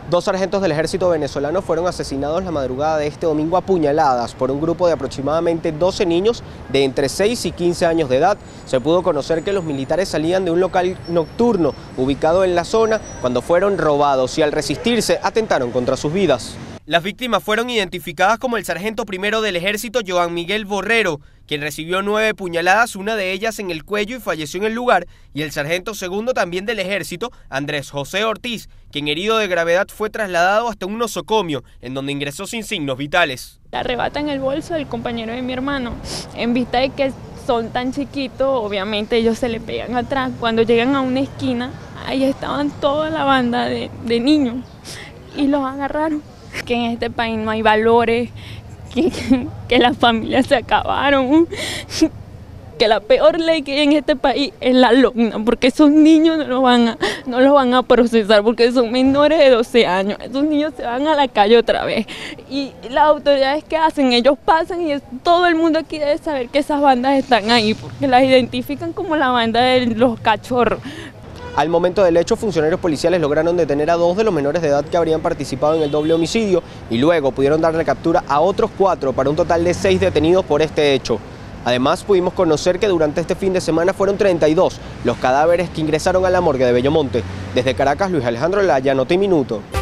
Dos sargentos del ejército venezolano fueron asesinados la madrugada de este domingo a puñaladas por un grupo de aproximadamente 12 niños de entre 6 y 15 años de edad. Se pudo conocer que los militares salían de un local nocturno ubicado en la zona cuando fueron robados y al resistirse atentaron contra sus vidas. Las víctimas fueron identificadas como el sargento primero del ejército Joan Miguel Borrero, quien recibió 9 puñaladas, una de ellas en el cuello y falleció en el lugar, y el sargento segundo también del ejército, Andrés José Ortiz, quien herido de gravedad fue trasladado hasta un nosocomio, en donde ingresó sin signos vitales. Le arrebatan el bolso del compañero de mi hermano, en vista de que son tan chiquitos, obviamente ellos se le pegan atrás. Cuando llegan a una esquina, ahí estaban toda la banda de niños, y los agarraron. Que en este país no hay valores, que las familias se acabaron, que la peor ley que hay en este país es la LOCNA, porque esos niños no los van a procesar porque son menores de 12 años, esos niños se van a la calle otra vez. Y las autoridades, ¿qué hacen? Ellos pasan y todo el mundo aquí debe saber que esas bandas están ahí, porque las identifican como la banda de los cachorros. Al momento del hecho, funcionarios policiales lograron detener a 2 de los menores de edad que habrían participado en el doble homicidio y luego pudieron darle captura a otros 4 para un total de 6 detenidos por este hecho. Además, pudimos conocer que durante este fin de semana fueron 32 los cadáveres que ingresaron a la morgue de Bellomonte. Desde Caracas, Luis Alejandro Laya, Noti Minuto.